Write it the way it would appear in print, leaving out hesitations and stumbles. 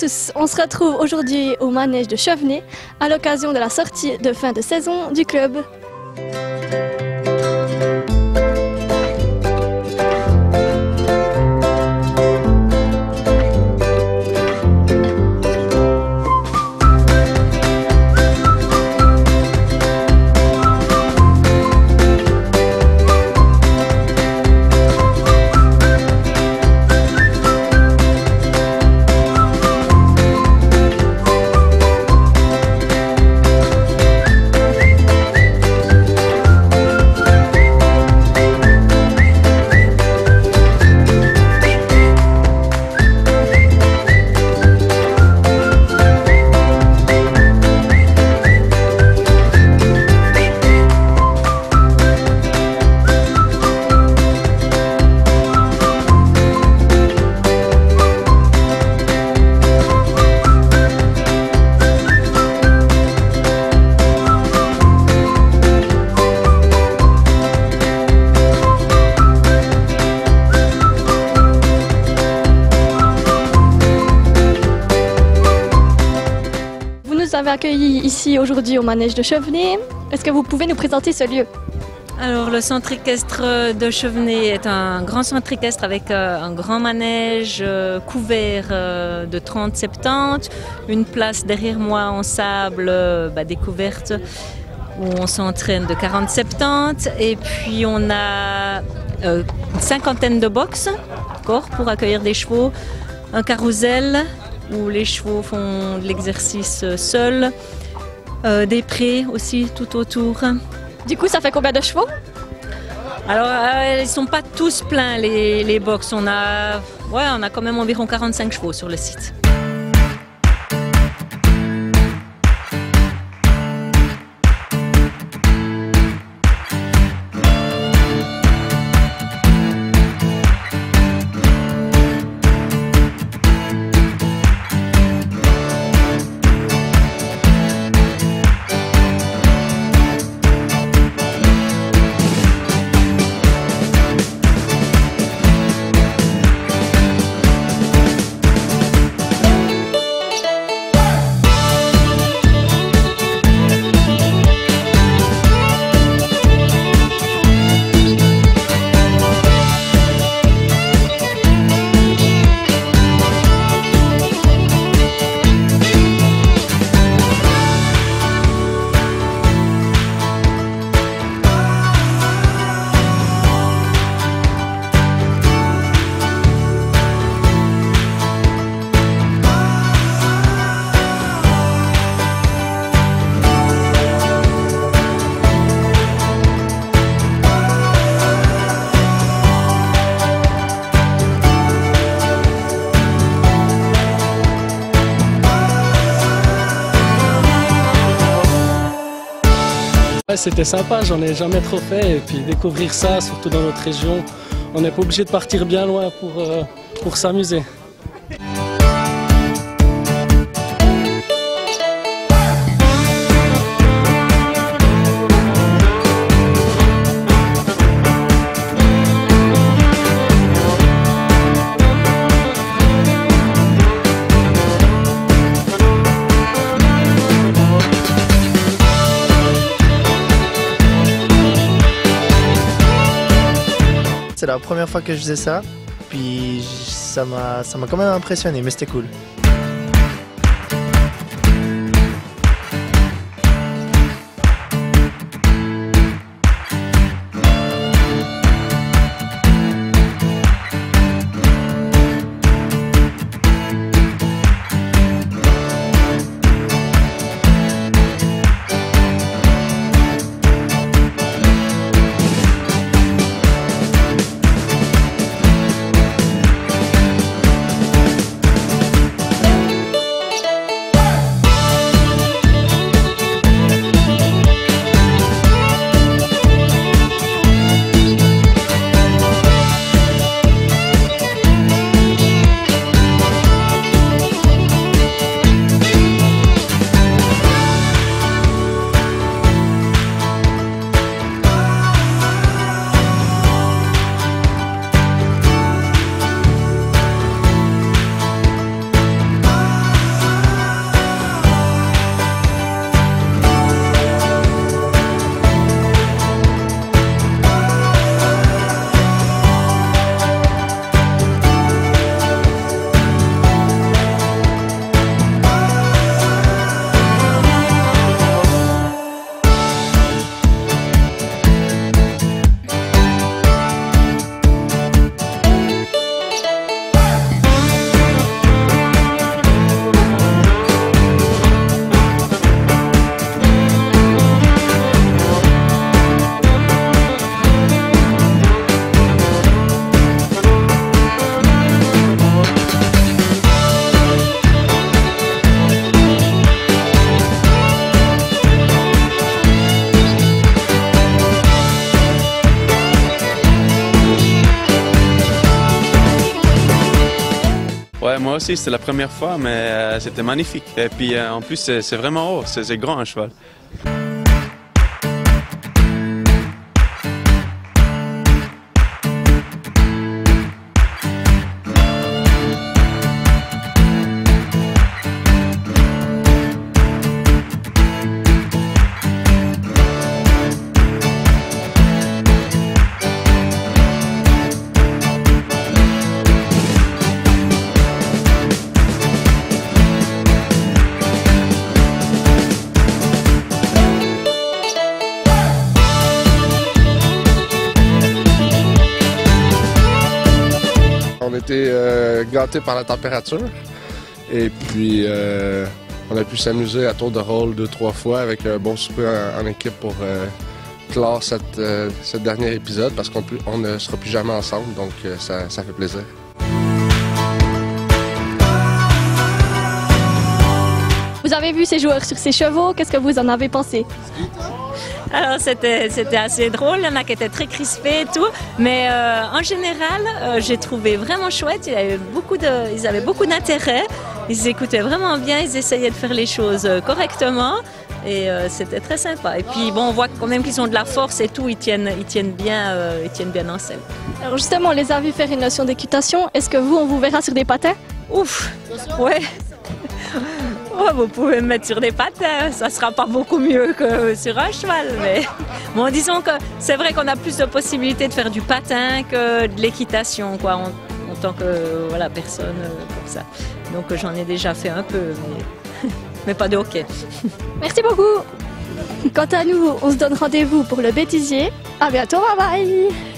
tous, on se retrouve aujourd'hui au manège de Chevenay à l'occasion de la sortie de fin de saison du club. Vous avez accueilli ici aujourd'hui au manège de Chevenay. Est-ce que vous pouvez nous présenter ce lieu? Alors le centre équestre de Chevenay est un grand centre équestre avec un grand manège couvert de 30-70, une place derrière moi en sable découverte où on s'entraîne de 40-70 et puis on a une cinquantaine de box pour accueillir des chevaux, un carrousel où les chevaux font de l'exercice seuls, des prés aussi tout autour. Du coup, ça fait combien de chevaux? Alors, ils ne sont pas tous pleins les box. On a quand même environ 45 chevaux sur le site. C'était sympa, j'en ai jamais trop fait et puis découvrir ça, surtout dans notre région, on n'est pas obligé de partir bien loin pour s'amuser. C'est la première fois que je faisais ça, puis ça m'a quand même impressionné, mais c'était cool. Ouais, moi aussi, c'était la première fois, mais c'était magnifique. Et puis en plus, c'est vraiment haut, c'est grand un cheval. On a été gâtés par la température et puis on a pu s'amuser à tour de rôle 2-3 fois avec un bon souper en équipe pour clore ce dernier épisode parce qu'on ne sera plus jamais ensemble, donc ça fait plaisir. Vous avez vu ces joueurs sur ces chevaux, qu'est-ce que vous en avez pensé? Alors c'était assez drôle, il y en a qui étaient très crispés et tout, mais en général j'ai trouvé vraiment chouette, ils avaient beaucoup d'intérêt, ils écoutaient vraiment bien, ils essayaient de faire les choses correctement et c'était très sympa. Et puis bon, on voit quand même qu'ils ont de la force et tout, ils tiennent bien en selle. Alors justement, on les a vus faire une notion d'équitation, est-ce que on vous verra sur des patins? Ouf, ouais. Oh, vous pouvez me mettre sur des patins, ça sera pas beaucoup mieux que sur un cheval, mais bon, disons que c'est vrai qu'on a plus de possibilités de faire du patin que de l'équitation, quoi, en tant que voilà, personne comme ça. Donc j'en ai déjà fait un peu, mais pas de hockey. Merci beaucoup. Quant à nous, on se donne rendez-vous pour le bêtisier. À bientôt, bye bye.